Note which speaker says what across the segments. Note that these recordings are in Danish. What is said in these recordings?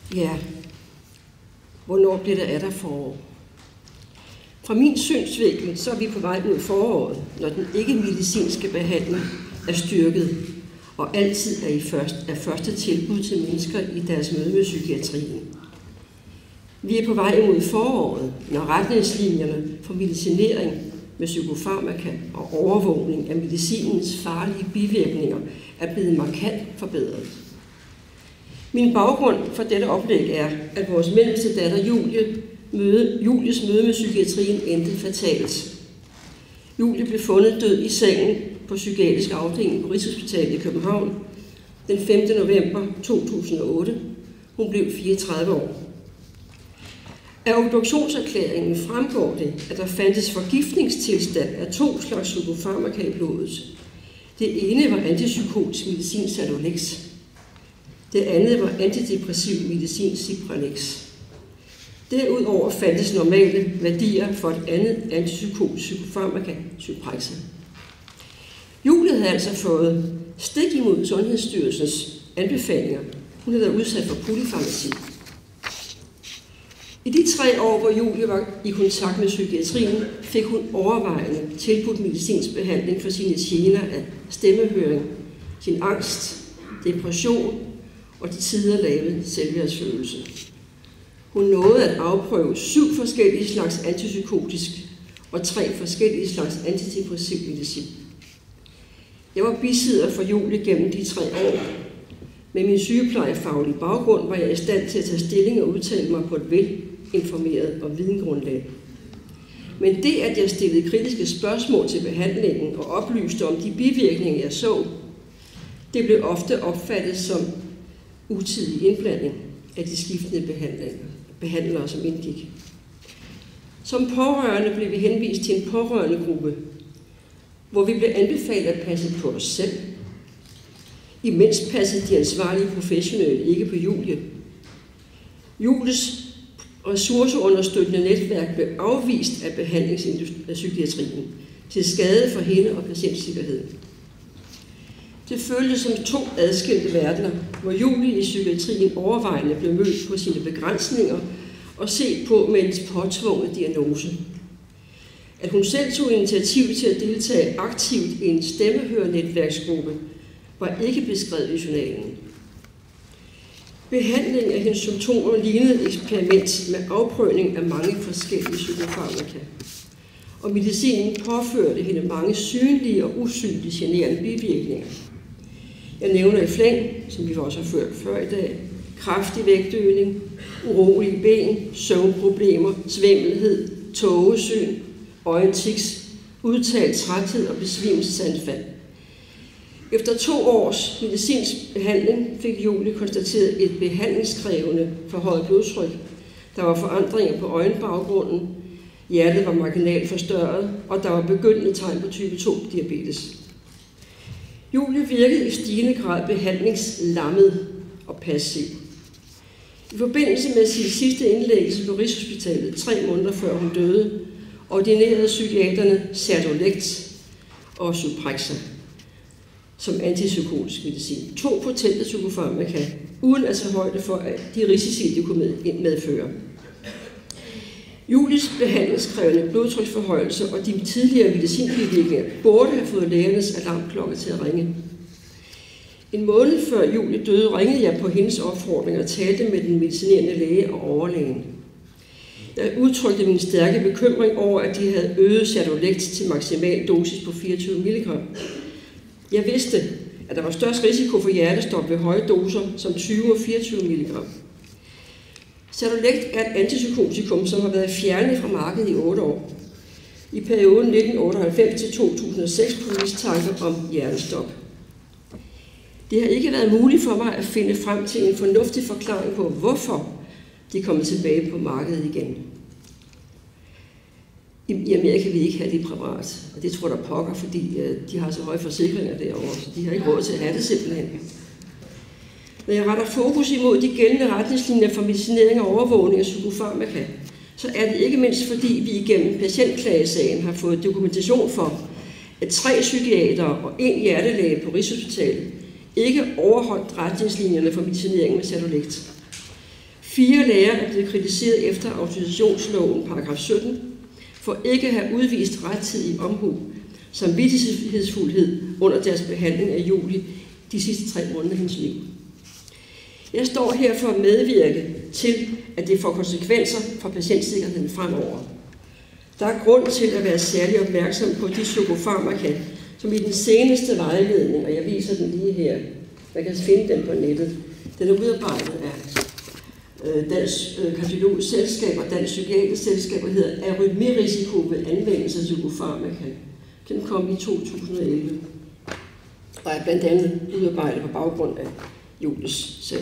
Speaker 1: Ja, hvornår bliver det af der forår? Fra min synsvinkel, så er vi på vej mod foråret, når den ikke-medicinske behandling er styrket, og altid er første tilbud til mennesker i deres møde med psykiatrien. Vi er på vej imod foråret, når retningslinjerne for medicinering med psykofarmaka og overvågning af medicinens farlige bivirkninger er blevet markant forbedret. Min baggrund for dette oplæg er, at vores mellemste datter Julies møde med psykiatrien endte fatalt. Julie blev fundet død i sengen på psykiatrisk afdeling på Rigshospitalet i København den 5. november 2008. Hun blev 34 år. Af obduktionserklæringen fremgår det, at der fandtes forgiftningstilstand af 2 slags psykofarmaka i blodet. Det ene var antipsykotisk medicin Satolex. Det andet var antidepressiv medicin Cipralex. Derudover fandtes normale værdier for et andet antipsykotisk psykofarmaka, Zyprexa. Julie havde altså fået stik imod Sundhedsstyrelsens anbefalinger. Hun havde været udsat for polyfarmaci. I de 3 år, hvor Julie var i kontakt med psykiatrien, fik hun overvejende tilbudt medicinsk behandling for sine gener af stemmehøring, sin angst, depression og til tider lave selvværdsfølelse. Hun nåede at afprøve 7 forskellige slags antipsykotisk og 3 forskellige slags antidepressiv medicin. Jeg var bisidder for Julie gennem de 3 år. Med min sygeplejefaglige baggrund var jeg i stand til at tage stilling og udtale mig på et velinformeret og videngrundlag. Men det, at jeg stillede kritiske spørgsmål til behandlingen og oplyste om de bivirkninger, jeg så, det blev ofte opfattet som utidig indblanding af de skiftende behandlere, som indgik. Som pårørende blev vi henvist til en pårørendegruppe, hvor vi blev anbefalet at passe på os selv. Imens passede de ansvarlige professionelle ikke på Julie. Julies ressourceunderstøttende netværk blev afvist af behandlingspsykiatrien til skade for hende og patientsikkerheden. Det føltes som 2 adskilte verdener, hvor Julie i psykiatrien overvejende blev mødt på sine begrænsninger og set på med en påtvunget diagnose. At hun selv tog initiativ til at deltage aktivt i en stemmehørnetværksgruppe, var ikke beskrevet i journalen. Behandling af hendes symptomer lignede et eksperiment med afprøvning af mange forskellige psykofarmaka. Og medicinen påførte hende mange synlige og usynlige generende bivirkninger. Jeg nævner i flæng, som vi også har ført før i dag, kraftig vægtøgning, urolige ben, søvnproblemer, svimmelhed, tågesyn, øjentiks, udtalt træthed og besvimelsesanfald. Efter 2 års medicinsk behandling fik Julie konstateret et behandlingskrævende forhøjet blodtryk. Der var forandringer på øjenbaggrunden, hjertet var marginalt forstørret, og der var begyndende tegn på type 2-diabetes. Julie virkede i stigende grad behandlingslammet og passiv. I forbindelse med sin sidste indlæggelse på Rigshospitalet 3 måneder før hun døde, ordinerede psykiaterne Satolex og Zyprexa som antipsykotisk medicin. 2 potente psykofarmaka, uden at tage højde for de risici, de kunne medføre. Julies behandlingskrævende blodtryksforhøjelse og de tidligere medicinbivirkninger burde have fået lægernes alarmklokke til at ringe. En måned før Julie døde, ringede jeg på hendes opfordring og talte med den medicinerende læge og overlægen. Jeg udtrykte min stærke bekymring over, at de havde øget Satolex til maksimal dosis på 24 mg. Jeg vidste, at der var størst risiko for hjertestop ved høje doser som 20 og 24 mg. Satolex er et antipsykotikum, som har været fjernet fra markedet i 8 år. I perioden 1998 til 2006 på mistanke om hjertestop. Det har ikke været muligt for mig at finde frem til en fornuftig forklaring på, hvorfor de er kommet tilbage på markedet igen. I Amerika vil vi ikke have det præparat, og det tror der pokker, fordi de har så høje forsikringer derovre, så de har ikke råd til at have det simpelthen. Når jeg retter fokus imod de gældende retningslinjer for medicinering og overvågning af psykofarmaka, så er det ikke mindst fordi vi igennem patientklagesagen har fået dokumentation for, at 3 psykiatere og 1 hjertelæge på Rigshospitalet ikke overholdt retningslinjerne for medicinering med Satolex. 4 læger er blevet kritiseret efter autorisationsloven paragraf 17 for ikke at have udvist rettidig omhu samvittighedsfuldhed under deres behandling af Julie de sidste 3 måneder af hendes liv. Jeg står her for at medvirke til, at det får konsekvenser for patientsikkerheden fremover. Der er grund til at være særlig opmærksom på de psykofarmaka, som i den seneste vejledning, og jeg viser den lige her, man kan finde den på nettet, den er udarbejdet af Dansk Kardiologisk Selskab og Dansk Psykiatrisk Selskab, og hedder Arytmirisiko ved anvendelse af psykofarmaka. Den kom i 2011, og er blandt andet udarbejdet på baggrund af Julies sag.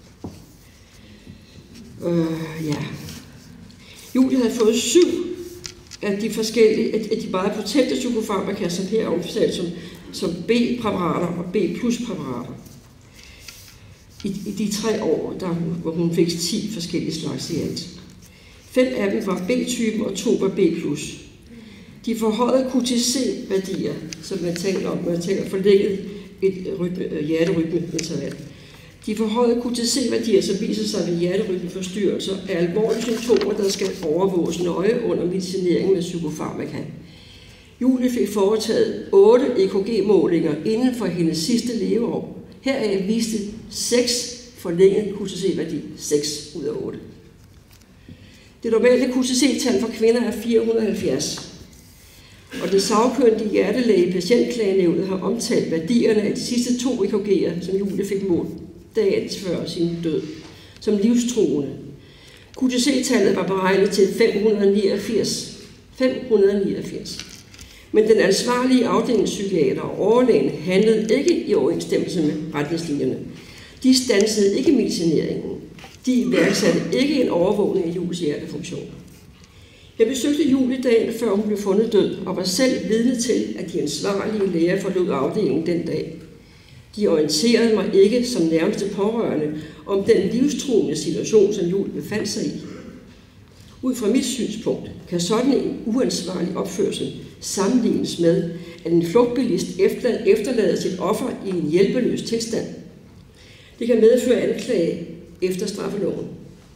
Speaker 1: Julie havde fået 7 af de forskellige, af de meget potente psykofarmaka, som her er omtalt som B-præparater og B+-præparater. I de 3 år, hvor hun fik 10 forskellige slags i alt. 5 af dem var B-typen, og 2 var B+. De forhøjede QTC-værdier, som man taler om, når man taler forlænget hjerterytmeinterval. De forhøjede QTC-værdier, som viser sig ved hjerterytmeforstyrrelser, er alvorlige symptomer, der skal overvåges nøje under medicinering med psykofarmaka. Julie fik foretaget 8 EKG-målinger inden for hendes sidste leveår. Heraf viste 6 forlænget QTC-værdi, 6 ud af 8. Det normale QTC-tal for kvinder er 470. Og den sagkyndige hjertelæge i Patientklagenævnet har omtalt værdierne af de sidste 2 EKG'er, som Julie fik målt dagen før sin død, som livstruende. QTC-tallet var beregnet til 589. 589. Men den ansvarlige afdelingspsykiater og overlægen handlede ikke i overensstemmelse med retningslinjerne. De standsede ikke medicineringen. De iværksatte ikke en overvågning af Julies hjertefunktion. Jeg besøgte Julie dagen før hun blev fundet død, og var selv vidne til, at de ansvarlige læger forlod afdelingen den dag. De orienterede mig ikke som nærmeste pårørende om den livstruende situation, som Julie befandt sig i. Ud fra mit synspunkt kan sådan en uansvarlig opførsel sammenlignes med, at en flugtbilist efterlader sit offer i en hjælpeløs tilstand. Det kan medføre anklage efter straffeloven.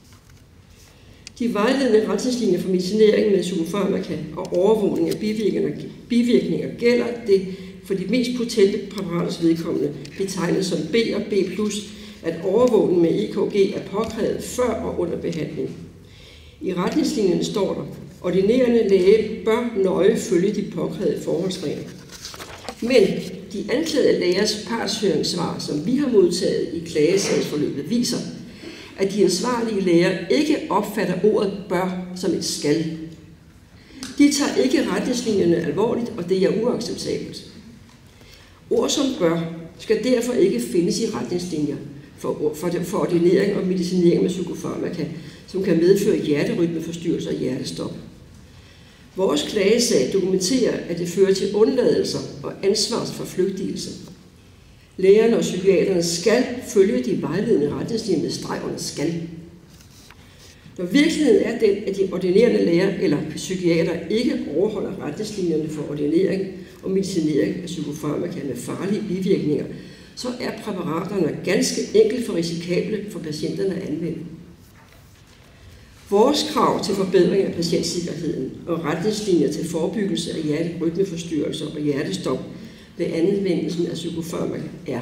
Speaker 1: De vejledende retningslinjer for medicinering med psykofarmaka og overvågning af bivirkninger gælder det for de mest potente præparaters vedkommende, betegnet som B og B+, at overvågning med EKG er påkrævet før og under behandling. I retningslinjerne står der, ordinerende læge bør nøje følge de påkrævede forholdsregler. Men de anklagede lægers partshøringssvar, som vi har modtaget i klagesagsforløbet, viser, at de ansvarlige læger ikke opfatter ordet bør som et skal. De tager ikke retningslinjerne alvorligt, og det er uacceptabelt. Ord som bør skal derfor ikke findes i retningslinjer for ordinering og medicinering med psykofarmaka, som kan medføre hjerterytmeforstyrrelser og hjertestop. Vores klagesag dokumenterer, at det fører til undladelser og ansvarsforflygtigelse. Lægerne og psykiaterne skal følge de vejledende retningslinjer med streg under skal. Når virkeligheden er den, at de ordinerende læger eller psykiater ikke overholder retningslinjerne for ordinering og medicinering af psykofarmaka med farlige bivirkninger, så er præparaterne ganske enkelt for risikable for patienterne at anvende. Vores krav til forbedring af patientsikkerheden og retningslinjer til forebyggelse af hjerterytmeforstyrrelser og hjertestop ved anvendelsen af psykofarmaka er: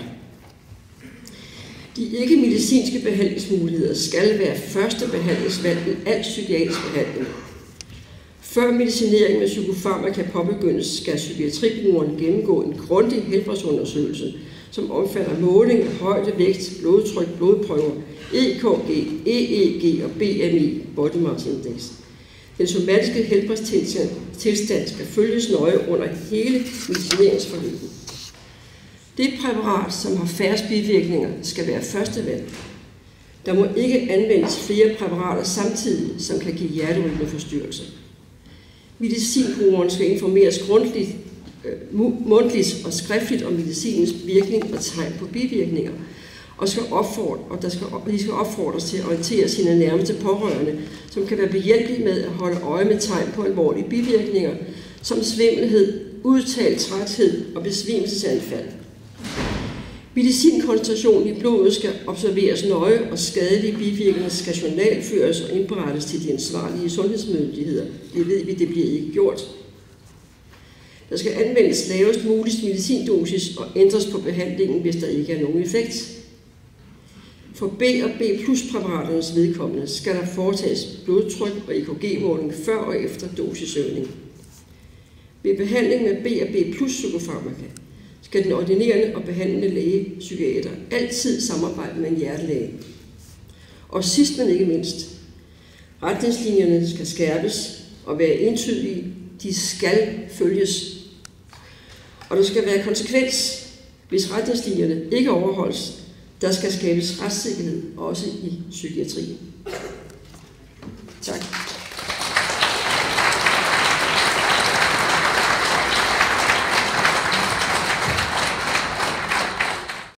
Speaker 1: de ikke-medicinske behandlingsmuligheder skal være første behandlingsvalg i al psykiatrisk behandling. Før medicinering med psykofarmaka påbegyndes, skal psykiatribrugeren gennemgå en grundig helbredsundersøgelse, som omfatter måling af højde, vægt, blodtryk, blodprøver, EKG, EEG og BMI, Body Mass Index. Den somatiske helbredstilstand skal følges nøje under hele medicineringsforløbet. Det præparat, som har færrest bivirkninger, skal være førstevalg. Der må ikke anvendes flere præparater samtidig, som kan give hjerterytmeforstyrrelser. Medicinbrugeren skal informeres grundigt, mundtligt og skriftligt om medicinens virkning og tegn på bivirkninger, og de skal opfordres til at orientere sine nærmeste pårørende, som kan være behjælpelige med at holde øje med tegn på alvorlige bivirkninger, som svimmelhed, udtalt træthed og besvimelsesanfald. Medicinkoncentrationen i blodet skal observeres nøje, og skadelige bivirkninger skal journalføres og indberettes til de ansvarlige sundhedsmyndigheder. Det ved vi, det bliver ikke gjort. Der skal anvendes lavest muligt medicindosis og ændres på behandlingen, hvis der ikke er nogen effekt. For B og B+ præparaternes vedkommende skal der foretages blodtryk og EKG-måling før og efter dosisøgning. Ved behandling med B og B+ psykofarmaka skal den ordinerende og behandlende læge, psykiater, altid samarbejde med en hjertelæge. Og sidst men ikke mindst, retningslinjerne skal skærpes og være entydige. De skal følges. Og der skal være konsekvens, hvis retningslinjerne ikke overholdes. Der skal skabes retssikkerhed også i psykiatrien. Tak.